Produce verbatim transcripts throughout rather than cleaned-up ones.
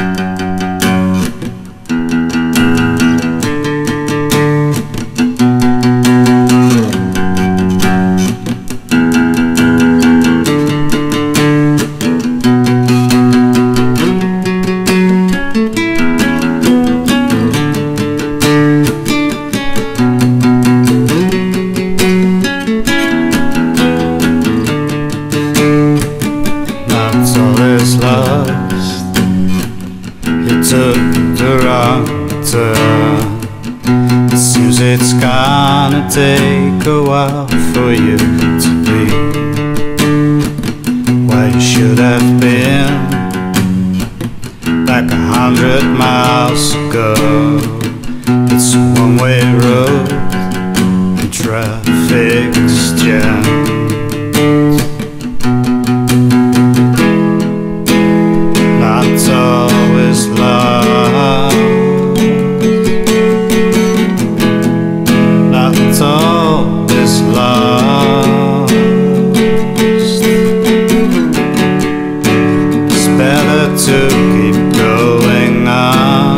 Lost. You took the wrong turn. It seems it's gonna take a while for you to be where you should have been, like a hundred miles ago. It's a one-way road and traffic's jammed. It's always lost. Not always lost. It's better to keep going on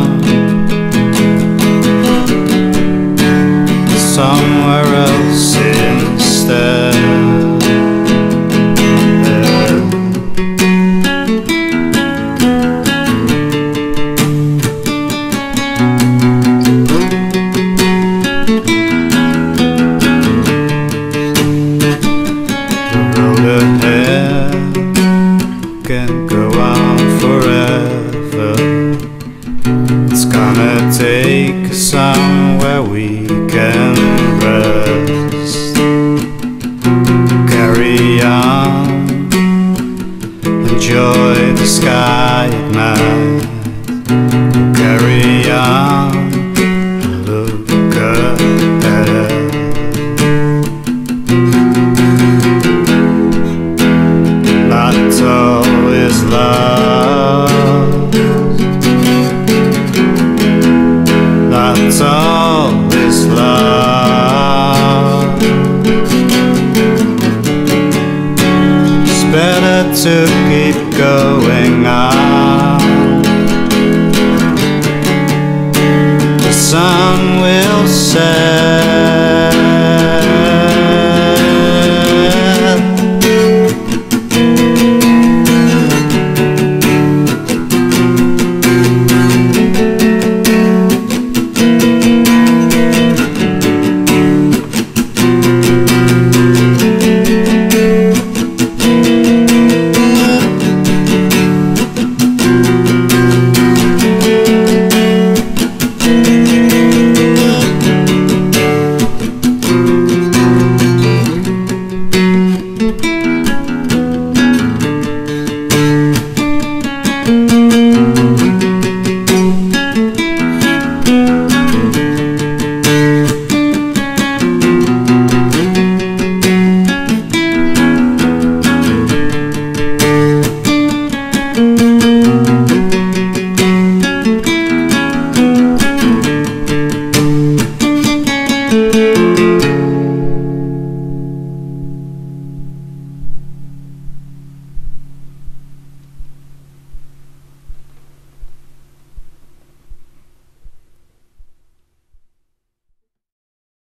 somewhere else instead. Can go on forever. It's gonna take us somewhere we can rest. Carry on, enjoy the sky at night. Carry on, look ahead. Not always lost. Not always lost. It's better to keep going on. The sun will set.